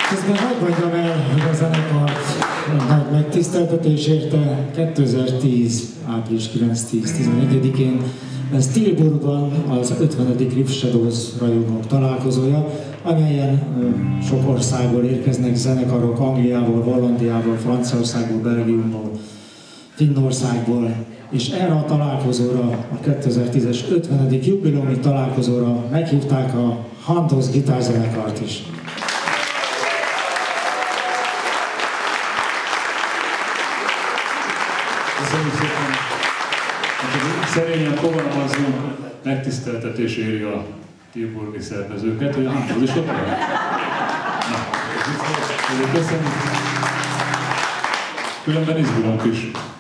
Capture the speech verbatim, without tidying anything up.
Közben hadd mondjam el, hogy a zenekar nagy megtiszteltetés érte kétezer-tíz. április kilenc-tíz tizenegyedikén Tilburgban az ötvenedik Riff Shadows rajongók találkozója, amelyen sok országból érkeznek zenekarok, Angliából, Hollandiából, Franciaországból, Belgiumból, Finnországból, és erre a találkozóra, a kétezer-tízes ötvenedik jubileumi találkozóra meghívták a Hantos gitárzenekart is. Köszönjük szépen! Szerényen fogalmazunk, megtiszteltetés éri a tilburgi szervezőket, hogy a Hantos is ott van. Köszönjük! Különben izgulunk is.